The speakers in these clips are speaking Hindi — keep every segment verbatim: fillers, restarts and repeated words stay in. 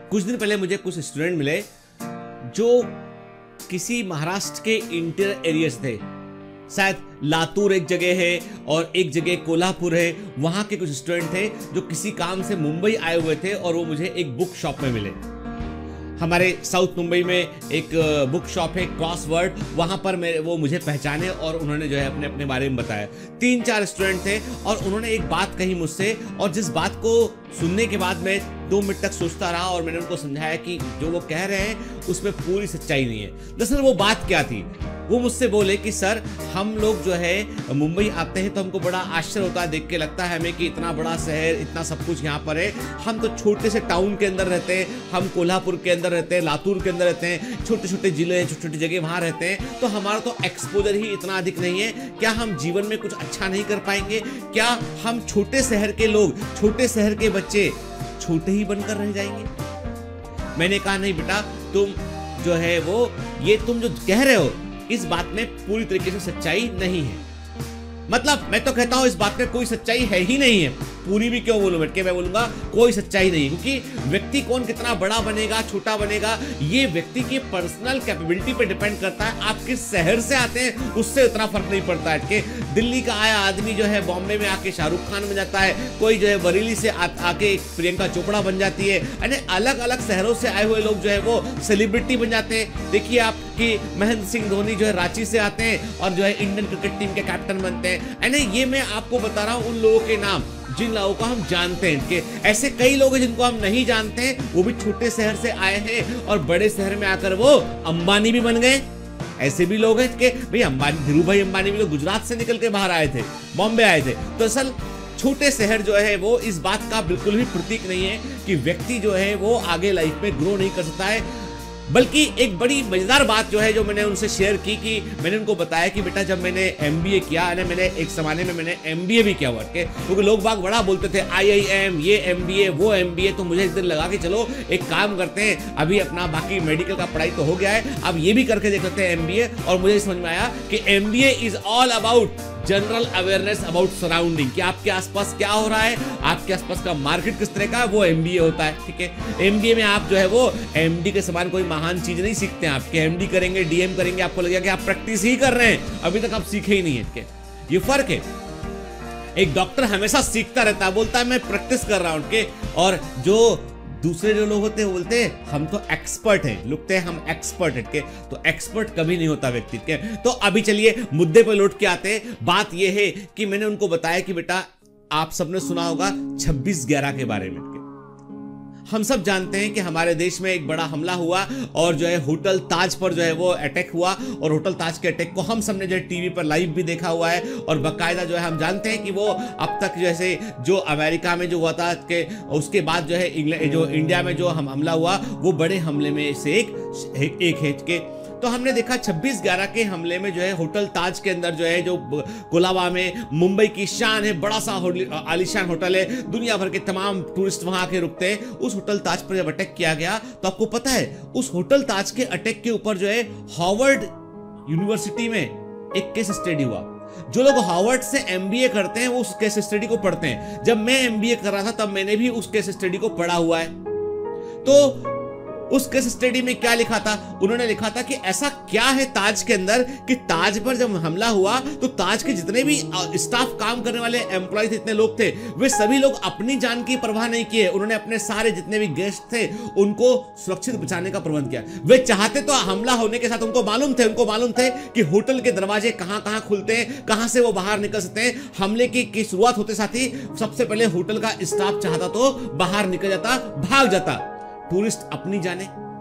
कुछ दिन पहले मुझे कुछ स्टूडेंट मिले जो किसी महाराष्ट्र के इंटीरियर एरियाज थे। शायद लातूर एक जगह है और एक जगह कोल्हापुर है। वहां के कुछ स्टूडेंट थे जो किसी काम से मुंबई आए हुए थे और वो मुझे एक बुक शॉप में मिले। हमारे साउथ मुंबई में एक बुक शॉप है क्रॉसवर्ड, वहां पर मेरे वो मुझे पहचाने और उन्होंने जो है अपने अपने बारे में बताया। तीन चार स्टूडेंट थे और उन्होंने एक बात कही मुझसे, और जिस बात को सुनने के बाद मैं दो मिनट तक सोचता रहा और मैंने उनको समझाया कि जो वो कह रहे हैं उसमें पूरी सच्चाई नहीं है। दरअसल वो बात क्या थी, वो मुझसे बोले कि सर हम लोग जो है मुंबई आते हैं तो हमको बड़ा आश्चर्य होता है, देख के लगता है हमें कि इतना बड़ा शहर, इतना सब कुछ यहाँ पर है। हम तो छोटे से टाउन के अंदर रहते हैं, हम कोल्हापुर के अंदर रहते हैं, लातूर के अंदर रहते हैं, छोटे छोटे जिले, छोटी छोटी जगह वहाँ रहते हैं, तो हमारा तो एक्सपोजर ही इतना अधिक नहीं है। क्या हम जीवन में कुछ अच्छा नहीं कर पाएंगे? क्या हम छोटे शहर के लोग, छोटे शहर के बच्चे छोटे ही बनकर रह जाएंगे? मैंने कहा नहीं बेटा, तुम जो है वो ये तुम जो कह रहे हो इस बात में पूरी तरीके से सच्चाई नहीं है। मतलब मैं तो कहता हूं इस बात में कोई सच्चाई है ही नहीं है। पूरी भी क्यों बोलूं, बैठ मैं बोलूंगा कोई सच्चाई नहीं है, क्योंकि व्यक्ति कौन कितना बड़ा बनेगा, छोटा बनेगा, ये व्यक्ति की पर्सनल कैपेबिलिटी पे डिपेंड करता है। आप किस शहर से आते हैं उससे उतना फर्क नहीं पड़ता है कि दिल्ली का आया आदमी जो है बॉम्बे में आके शाहरुख खान बन जाता है, कोई जो है बरेली से आ, आके प्रियंका चोपड़ा बन जाती है, यानी अलग अलग शहरों से आए हुए लोग जो है वो सेलिब्रिटी बन जाते हैं। देखिए आप कि महेंद्र सिंह धोनी जो है रांची से आते हैं और जो है इंडियन क्रिकेट टीम के कैप्टन बनते हैं। यानी ये मैं आपको बता रहा हूं उन लोगों के नाम जिन लोगों को हम जानते हैं। कि ऐसे कई लोग हैं जिनको हम नहीं जानते हैं, वो भी छोटे शहर से आए हैं और बड़े शहर में आकर वो अंबानी भी बन गए। ऐसे भी लोग हैं कि भाई अंबानी, धीरू भाई अंबानी भी तो गुजरात से निकल के बाहर आए थे, बॉम्बे आए थे। तो असल छोटे शहर जो है वो इस बात का बिल्कुल भी प्रतीक नहीं है कि व्यक्ति जो है वो आगे लाइफ में ग्रो नहीं कर सकता है। बल्कि एक बड़ी मजेदार बात जो है जो मैंने उनसे शेयर की कि मैंने उनको बताया कि बेटा जब मैंने एमबीए किया, मैंने एक जमाने में मैंने एमबीए भी किया हुआ है, क्योंकि लोग बाग बड़ा बोलते थे आईआईएम, ये एमबीए, वो एमबीए। तो मुझे एक दिन लगा कि चलो एक काम करते हैं, अभी अपना बाकी मेडिकल का पढ़ाई तो हो गया है, अब ये भी करके देख लेते हैं एमबीए। और मुझे समझ में आया कि MBA is all about general awareness about surrounding, कि आपके आसपास क्या हो रहा है, आपके आसपास का मार्केट किस तरह का है, वो एमबीए होता है। ठीक है, एमबीए में आप जो है वो एमडी के समान कोई महान चीज नहीं सीखते हैं। आपके एमडी करेंगे, डीएम करेंगे, आपको लगेगा कि आप प्रैक्टिस ही कर रहे हैं, अभी तक आप सीखे ही नहीं है। ये फर्क है। एक डॉक्टर हमेशा सीखता रहता है, बोलता है मैं प्रैक्टिस कर रहा हूं, और जो दूसरे जो लोग होते हैं वो बोलते हैं हम तो एक्सपर्ट हैं, लिखते हैं हम एक्सपर्ट हैं के। तो एक्सपर्ट कभी नहीं होता व्यक्ति के। तो अभी चलिए मुद्दे पे लौट के आते हैं। बात ये है कि मैंने उनको बताया कि बेटा आप सबने सुना होगा छब्बीस ग्यारह के बारे में। हम सब जानते हैं कि हमारे देश में एक बड़ा हमला हुआ और जो है होटल ताज पर जो है वो अटैक हुआ, और होटल ताज के अटैक को हम सबने जो है टीवी पर लाइव भी देखा हुआ है। और बाकायदा जो है हम जानते हैं कि वो अब तक जैसे जो अमेरिका में जो हुआ था कि उसके बाद जो है इंग्लैंड, जो इंडिया में जो हम हमला हुआ वो बड़े हमले में से एक एक है के। तो हमने देखा छब्बीस ग्यारह के हमले में जो है होटल ताज के अंदर जो है जो कोलाबा में मुंबई की शान है, बड़ा सा आलीशान होटल है, दुनिया भर के तमाम टूरिस्ट वहां आके रुकते हैं। उस होटल ताज पर जब अटैक किया गया तो आपको पता है उस होटल ताज के अटैक के ऊपर जो है हार्वर्ड यूनिवर्सिटी में एक केस स्टडी हुआ। जो लोग हार्वर्ड से एमबीए करते हैं वो उस केस स्टडी को पढ़ते हैं। जब मैं एमबीए कर रहा था तब मैंने भी उस केस स्टडी को पढ़ा हुआ है। तो उस केस स्टडी में क्या लिखा था, उन्होंने लिखा था कि ऐसा क्या है ताज के अंदर कि ताज पर जब हमला हुआ तो ताज के जितने भी स्टाफ काम करने वाले एम्प्लॉय थे, इतने लोग थे, वे सभी लोग अपनी जान की परवाह नहीं किए। उन्होंने अपने सारे जितने भी गेस्ट थे उनको सुरक्षित बचाने का प्रबंध किया। वे चाहते तो हमला होने के साथ उनको मालूम थे उनको मालूम थे कि होटल के दरवाजे कहां कहां खुलते हैं, कहां से वो बाहर निकल सकते हैं। हमले की, की शुरुआत होते साथ ही सबसे पहले होटल का स्टाफ चाहता तो बाहर निकल जाता, भाग जाता। टूरिस्ट अपनी जाने,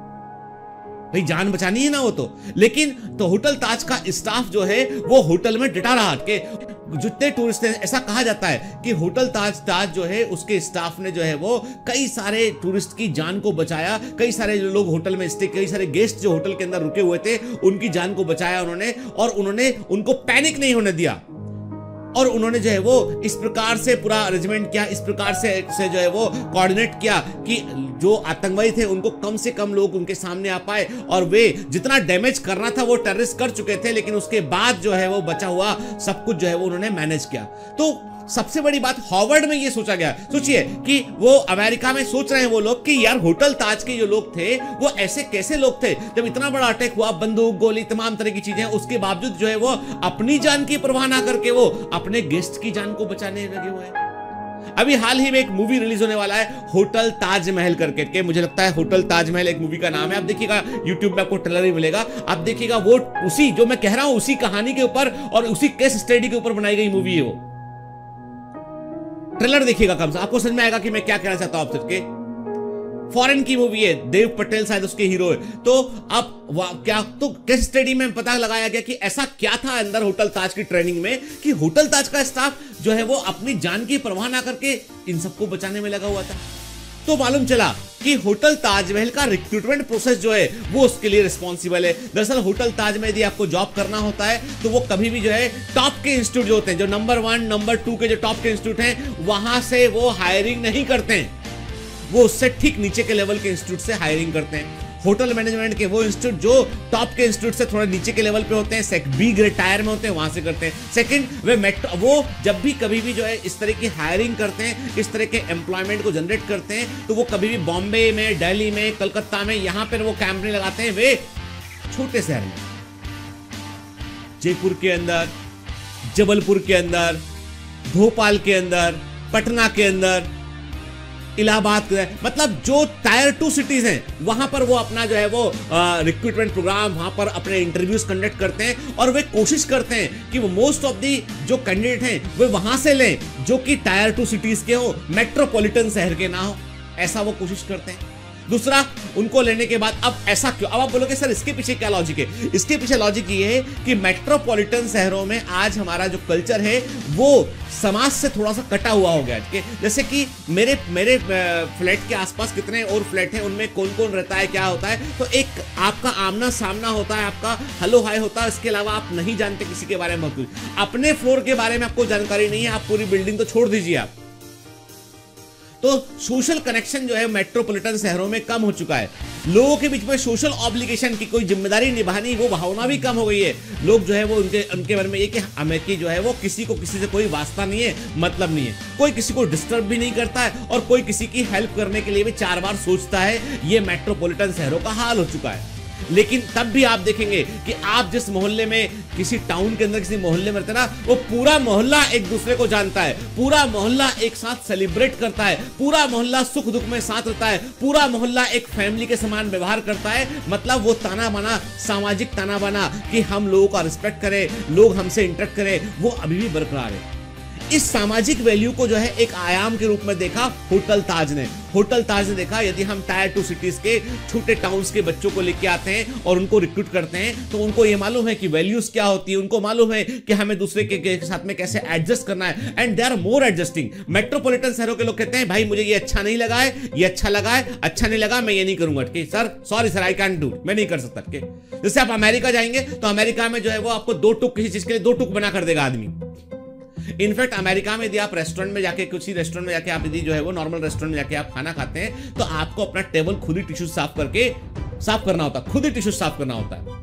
भाई जान बचानी है ना वो तो। लेकिन तो होटल ताज का स्टाफ जो है वो होटल में डटा रहा कि जितने टूरिस्ट थे, ऐसा कहा जाता है कि होटल ताज ताज जो है उसके स्टाफ ने जो है वो कई सारे टूरिस्ट की जान को बचाया। कई सारे जो लोग होटल में स्टे, कई सारे गेस्ट जो होटल के अंदर रुके हुए थे उनकी जान को बचाया उन्होंने, और उन्होंने उनको पैनिक नहीं होने दिया। और उन्होंने जो है वो इस प्रकार से पूरा अरेंजमेंट किया, इस प्रकार से, से जो है वो कोऑर्डिनेट किया कि जो आतंकवादी थे उनको कम से कम लोग उनके सामने आ पाए। और वे जितना डैमेज करना था वो टेररिस्ट कर चुके थे, लेकिन उसके बाद जो है वो बचा हुआ सब कुछ जो है वो उन्होंने मैनेज किया। तो सबसे बड़ी बात हार्वर्ड में ये सोचा गया, सोचिए कि वो अमेरिका में सोच रहे हैं वो लोग कि यार होटल ताज के जो लोग थे वो ऐसे कैसे लोग थे, जब इतना बड़ा अटैक हुआ, बंदूक गोली तमाम तरह की चीजें, उसके बावजूद जो है वो अपनी जान की परवाह ना करके वो अपने गेस्ट की जान को बचाने लगे हुए हैं। अभी हाल ही में एक मूवी रिलीज होने वाला है होटल ताजमहल करके के, मुझे लगता है होटल ताजमहल एक मूवी का नाम है। आप देखिएगा यूट्यूब में आपको ट्रेलर ही मिलेगा, आप देखिएगा वो उसी जो मैं कह रहा हूं उसी कहानी के ऊपर और उसी केस स्टडी के ऊपर बनाई गई मूवी है। वो ट्रेलर देखिएगा, कम से आपको समझ में आएगा कि मैं क्या कहना चाहता हूं आप सबके। फॉरेन की मूवी है, देव पटेल शायद उसके हीरो है। तो अब क्या तो केस स्टडी में पता लगाया गया कि ऐसा क्या था अंदर होटल ताज की ट्रेनिंग में कि होटल ताज का स्टाफ जो है वो अपनी जान की परवाह ना करके इन सबको बचाने में लगा हुआ था। तो मालूम चला कि होटल ताजमहल का रिक्रूटमेंट प्रोसेस जो है वो उसके लिए रिस्पॉन्सिबल है। दरअसल होटल ताज में यदि आपको जॉब करना होता है तो वो कभी भी जो है टॉप के इंस्टीट्यूट जो होते हैं, जो नंबर वन नंबर टू के जो टॉप के इंस्टीट्यूट हैं, वहां से वो हायरिंग नहीं करते हैं, वो उससे ठीक नीचे के लेवल के इंस्टीट्यूट से हायरिंग करते हैं। होटल मैनेजमेंट के वो इंस्टीट्यूट जो टॉप के इंस्टीट्यूट से थोड़ा नीचे के लेवल पे होते हैं, सेक बी ग्रेड टायर में होते हैं, वहां से करते हैं। सेकंड, वे मेट्रो वो जब भी कभी भी जो है इस तरह की हायरिंग करते हैं, इस तरह के एम्प्लॉयमेंट को जनरेट करते हैं, तो वो कभी भी बॉम्बे में, दिल्ली में, कलकत्ता में, यहां पर वो कैंप लगाते हैं वे छोटे शहर में, जयपुर के अंदर, जबलपुर के अंदर, भोपाल के अंदर, पटना के अंदर, इलाहाबाद, मतलब जो टायर टू सिटीज हैं वहां पर वो अपना जो है वो रिक्रूटमेंट प्रोग्राम, वहां पर अपने इंटरव्यूज कंडक्ट करते हैं और वे कोशिश करते हैं कि वो मोस्ट ऑफ दी जो कैंडिडेट हैं वे वहां से लें जो कि टायर टू सिटीज के हो, मेट्रोपॉलिटन शहर के ना हो, ऐसा वो कोशिश करते हैं। दूसरा, उनको लेने के बाद अब ऐसा क्यों, अब आप बोलोगे सर इसके पीछे क्या लॉजिक है? इसके पीछे लॉजिक ये है कि मेट्रोपॉलिटन शहरों में आज हमारा जो कल्चर है वो समाज से थोड़ा सा कटा हुआ हो गया है। जैसे कि मेरे मेरे फ्लैट के आसपास कितने और फ्लैट हैं, उनमें कौन कौन रहता है, क्या होता है, तो एक आपका आमना सामना होता है, आपका हेलो हाय होता है, इसके अलावा आप नहीं जानते किसी के बारे में बहुत कुछ। अपने फ्लोर के बारे में आपको जानकारी नहीं है, आप पूरी बिल्डिंग तो छोड़ दीजिए आप। तो सोशल कनेक्शन जो है मेट्रोपॉलिटन शहरों में कम हो चुका है। लोगों के बीच में सोशल ऑब्लिगेशन की कोई जिम्मेदारी निभानी वो भावना भी कम हो गई है। लोग जो है वो उनके उनके बारे में ये कि हमें की जो है वो किसी को किसी से कोई वास्ता नहीं है, मतलब नहीं है, कोई किसी को डिस्टर्ब भी नहीं करता है और कोई किसी की हेल्प करने के लिए भी चार बार सोचता है। ये मेट्रोपॉलिटन शहरों का हाल हो चुका है। लेकिन तब भी आप देखेंगे कि आप जिस मोहल्ले में, किसी टाउन के अंदर किसी मोहल्ले में रहते ना, वो पूरा मोहल्ला एक दूसरे को जानता है, पूरा मोहल्ला एक साथ सेलिब्रेट करता है, पूरा मोहल्ला सुख दुख में साथ रहता है, पूरा मोहल्ला एक फैमिली के समान व्यवहार करता है। मतलब वो ताना बाना, सामाजिक ताना बाना कि हम लोगों का रिस्पेक्ट करें, लोग हमसे इंटरेक्ट करें, वो अभी भी बरकरार है। इस सामाजिक वैल्यू को जो है एक आयाम के रूप में देखा होटल ताज ने। होटल ताज ने देखा यदि हम टायर टू सिटीज के छोटे टाउन्स के बच्चों को लेके आते हैं और उनको रिक्रूट करते हैं तो उनको ये मालूम है कि वैल्यूज क्या होती है, उनको मालूम है कि हमें दूसरे के, के साथ में कैसे एडजस्ट करना है, and they are more adjusting. Metropolitan शहरों के लोग कहते हैं भाई मुझे ये अच्छा नहीं लगा है, ये अच्छा लगा है, अच्छा नहीं लगा मैं ये नहीं करूंगा, sir sorry sir I can do, मैं नहीं कर सकता। जैसे आप अमेरिका जाएंगे तो अमेरिका में जो है वो आपको दो टुक किसी चीज के लिए दो टुक बना कर देगा आदमी। इनफैक्ट अमेरिका में यदि आप रेस्टोरेंट में जाके, किसी रेस्टोरेंट में जाके आप यदि जो है वो नॉर्मल रेस्टोरेंट में जाके आप खाना खाते हैं तो आपको अपना टेबल खुद ही टिश्यू साफ करके साफ करना होता है, खुद ही टिश्यू साफ करना होता है।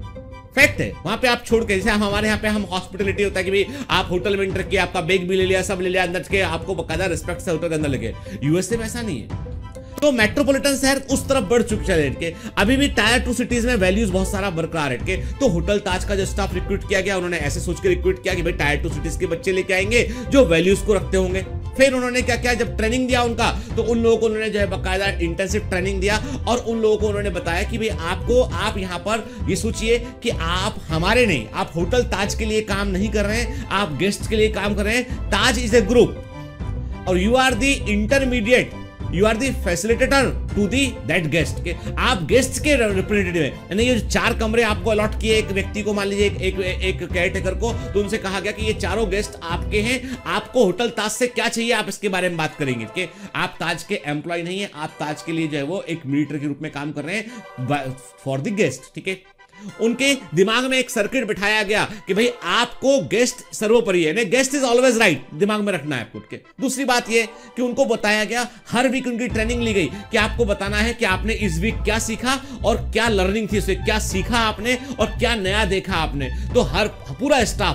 फैक्ट है। वहां पे आप छोड़ के, जैसे हमारे यहाँ पे हम हॉस्पिटलिटी होता है कि भाई आप होटल में इंटर किया, आपका बैग भी ले लिया, सब ले लिया, अंदर के आपको बकायदा रिस्पेक्ट से होटल के अंदर लगे। यूएसए में ऐसा नहीं है। तो मेट्रोपॉलिटन शहर उस तरफ बढ़ चुके हैं के, अभी भी टायर टू सिटीज में वैल्यूज बहुत सारा बरकरार है के। तो होटल ताज का जो स्टाफ रिक्रूट किया गया, उन्होंने ऐसे सोच के रिक्रूट किया कि भाई टायर टू सिटीज के बच्चे लेके आएंगे जो वैल्यूज को रखते होंगे। फिर उन्होंने क्या किया, जब ट्रेनिंग दिया उनका तो उन लोगों को उन्होंने जो है बाकायदा इंटेंसिव ट्रेनिंग दिया और उन लोगों को उन्होंने बताया कि भाई आपको, आप यहाँ पर ये सोचिए कि आप हमारे नहीं, आप होटल ताज के लिए काम नहीं कर रहे हैं, आप गेस्ट के लिए काम कर रहे हैं। ताज इज ए ग्रुप और you are the intermediate, you are the facilitator to the that guest के, आप गेस्ट के रिप्रेजेंटेटिव हैं। यानी ये चार कमरे आपको अलॉट किए एक व्यक्ति को, मान लीजिए एक एक, एक केयरटेकर को, तो उनसे कहा गया कि ये चारों गेस्ट आपके हैं, आपको होटल ताज से क्या चाहिए आप इसके बारे में बात करेंगे कि आप ताज के एम्प्लॉय नहीं है, आप ताज के लिए जो है वो एक मिलिट्री के रूप में काम कर रहे हैं फॉर द गेस्ट। ठीक है, उनके दिमाग में एक सर्किट बिठाया गया कि भाई आपको गेस्ट सर्वोपरि है, गेस्ट इज ऑलवेज राइट, दिमाग में रखना है आपको के। दूसरी बात ये कि उनको बताया गया, हर वीक उनकी ट्रेनिंग ली गई कि आपको बताना है कि आपने इस वीक क्या सीखा और क्या लर्निंग थी, उससे क्या सीखा आपने और क्या नया देखा आपने। तो हर पूरा स्टाफ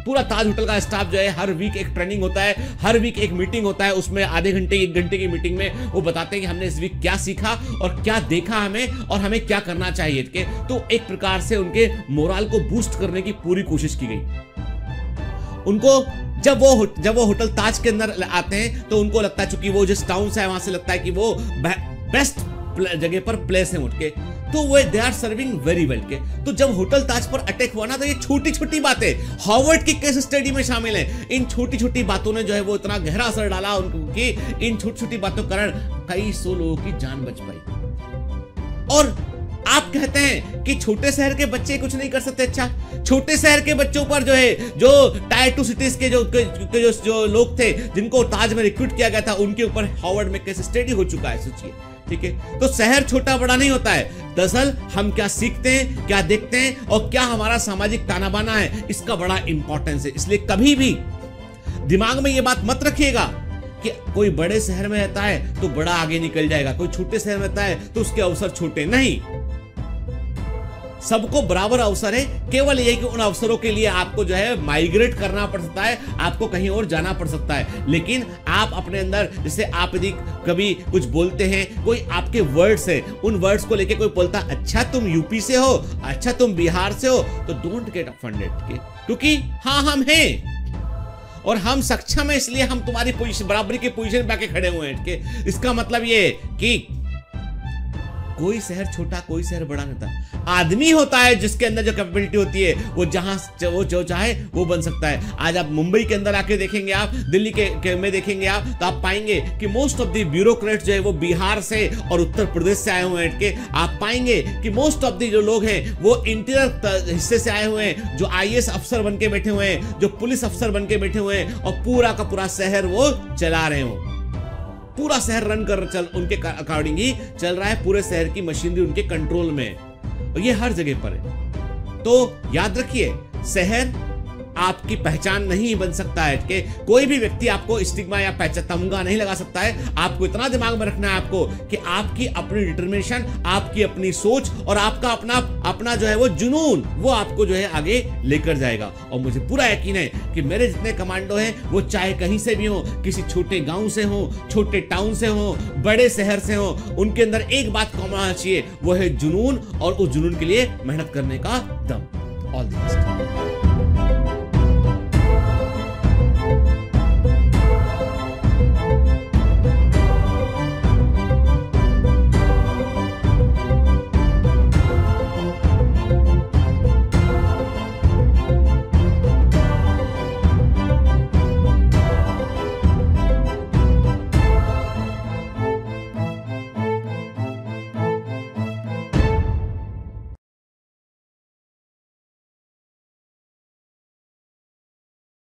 पूरा ताज होटल का स्टाफ जो है हर वीक एक ट्रेनिंग होता है, हर वीक एक मीटिंग होता है, उसमें आधे घंटे एक घंटे की मीटिंग में वो बताते हैं कि हमने इस वीक क्या सीखा और क्या देखा हमें और हमें क्या करना चाहिए। तो एक प्रकार से उनके मोरल को बूस्ट करने की पूरी कोशिश की गई। उनको जब वो जब वो होटल ताज के अंदर आते हैं तो उनको लगता है, चूंकि वो जिस टाउन से है वहां से लगता है कि वो बेस्ट जगह पर प्लेस है उठ के, तो वो they are serving very well के। तो जब होटल ताज पर अटैक हुआ ना, तो ये छोटी छोटी बातें हार्वर्ड की केस स्टडी में शामिल हैं। इन छोटी छोटी बातों ने जो है वो इतना गहरा असर डाला उनकी, इन छोटी छोटी बातों के कारण कई सौ लोगों की जान बच पाई। और आप कहते हैं कि छोटे शहर के बच्चे कुछ नहीं कर सकते। अच्छा, छोटे शहर के बच्चों पर जो है, जो टायर टू सिटीज के जो के, के जो, जो लोग थे जिनको ताज में रिक्रूट किया गया था, उनके ऊपर हार्वर्ड में केस स्टडी हो चुका है, सोचिए। ठीक है, तो शहर छोटा बड़ा नहीं होता है, दरअसल हम क्या सीखते हैं, क्या देखते हैं और क्या हमारा सामाजिक ताना बाना है, इसका बड़ा इंपॉर्टेंस है। इसलिए कभी भी दिमाग में यह बात मत रखिएगा कि कोई बड़े शहर में रहता है तो बड़ा आगे निकल जाएगा, कोई छोटे शहर में रहता है तो उसके अवसर छोटे नहीं। सबको बराबर अवसर है, केवल यही कि उन अवसरों के लिए आपको जो है माइग्रेट करना पड़ सकता है, आपको कहीं और जाना पड़ सकता है। लेकिन आप अपने अंदर, जैसे आप यदि कभी कुछ बोलते हैं, कोई आपके वर्ड्स है, उन वर्ड्स को लेके कोई बोलता अच्छा तुम यूपी से हो, अच्छा तुम बिहार से हो, तो डोंट गेट ऑफेंडेड, क्योंकि हाँ हम हैं और हम सक्षम है, इसलिए हम तुम्हारी पोजीशन, बराबरी की पोजीशन पे आके खड़े हुए हैं। इसका मतलब ये कि कोई शहर छोटा कोई शहर बड़ा नहीं होता, आदमी होता है जिसके अंदर जो कैपेबिलिटी होती है वो जहां वो जो चाहे वो बन सकता है। आज आप मुंबई के अंदर आके देखेंगे, आप दिल्ली के, के में देखेंगे आप, तो आप पाएंगे कि मोस्ट ऑफ द ब्यूरोक्रेट्स जो है वो बिहार से और उत्तर प्रदेश से आए हुए हैं। के आप पाएंगे कि मोस्ट ऑफ द जो लोग हैं वो इंटीरियर हिस्से से आए हुए हैं, जो आई ए एस अफसर बन के बैठे हुए हैं, जो पुलिस अफसर बन के बैठे हुए हैं और पूरा का पूरा शहर वो चला रहे हो। पूरा शहर रन कर चल उनके अकॉर्डिंग ही चल रहा है, पूरे शहर की मशीनरी उनके कंट्रोल में है और ये हर जगह पर है। तो याद रखिए, शहर आपकी पहचान नहीं बन सकता है कि कोई भी व्यक्ति आपको स्टिग्मा या पहचान तमगा नहीं लगा सकता है। आपको इतना दिमाग में रखना है आपको कि आपकी अपनी डिटर्मिनेशन, आपकी अपनी सोच और आपका अपना अपना जो है वो जुनून, वो आपको जो है आगे लेकर जाएगा। और मुझे पूरा यकीन है कि मेरे जितने कमांडो हैं वो चाहे कहीं से भी हो, किसी छोटे गांव से हो, छोटे टाउन से हो, बड़े शहर से हो, उनके अंदर एक बात कॉमन होना चाहिए, वो है जुनून और उस जुनून के लिए मेहनत करने का दम। All the best.